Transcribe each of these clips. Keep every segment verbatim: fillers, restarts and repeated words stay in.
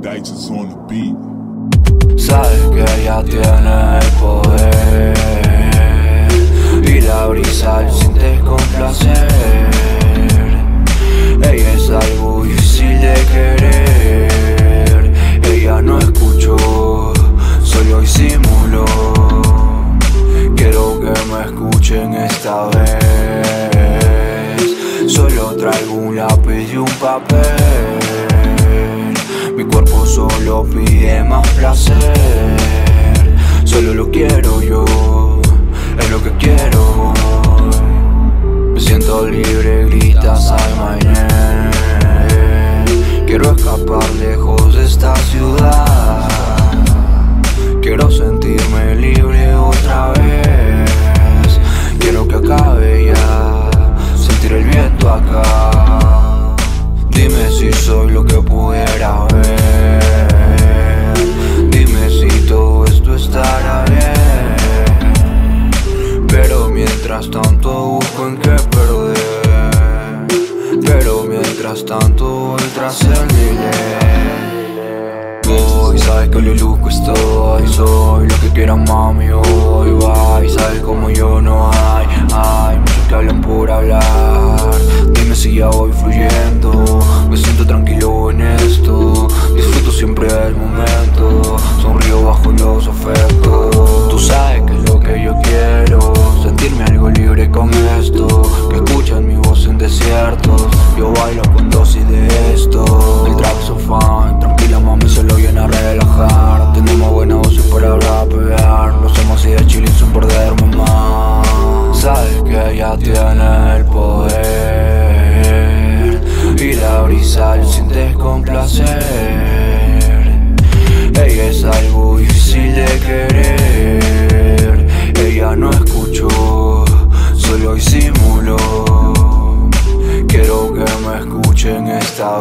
Digits on the beat. Sabes que ella tiene el poder y la brisa lo sientes con placer. Ella es algo difícil de querer. Ella no escuchó, solo disimuló. Quiero que me escuchen esta vez. Solo traigo un lápiz y un papel. Mi cuerpo solo pide más placer. Solo lo quiero yo, es lo que quiero. Me siento libre, gritas al my name. Quiero escapar lejos de esta ciudad. Quiero sentirme libre otra vez. Quiero que acabe ya, sentir el viento acá. Dime si soy lo que pudiera ver. Dime si todo esto estará bien. Pero mientras tanto busco en qué perder. Pero mientras tanto voy tras el delay. Voy, sabes que lo luzco estoy. Soy lo que quieran mami, hoy va. Y sabes como yo no hay. Hay muchos que hablan por hablar. Dime si ya voy fluyendo. Me siento tranquilo en esto. Disfruto siempre del momento. Sonrío bajo los efectos. Tú sabes que es lo que yo quiero. Sentirme algo libre con esto. Que escuchan mi voz en desiertos. Yo bailo con dosis de esto. El track so fine. Tranquila mami, solo viene a relajar. Tenemos buena voz para rapear. Lo hacemos así de chilling sin perderme más. Sabes que ella tiene el poder y la brisa lo sientes con placer. Ella es algo difícil de querer. Ella no escuchó, solo disimuló. Quiero que me escuchen esta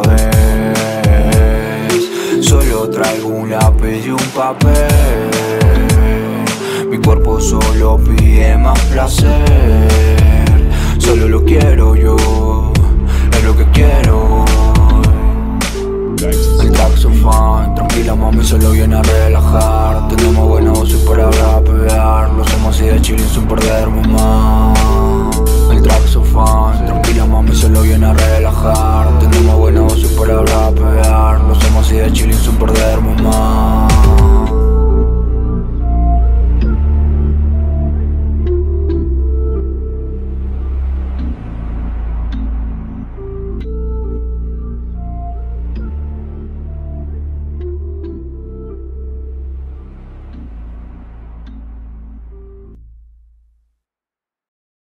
vez. Solo traigo un lápiz y un papel. Mi cuerpo solo pide más placer. Solo lo quiero yo, es lo que quiero. El track so fine, tranquila mami, solo viene a relajar. Tenemos buena voz para rapear. Lo hacemos así de chilling sin perderme más. El track so fine, tranquila mami, solo viene a relajar. Tenemos buena voz para rapear.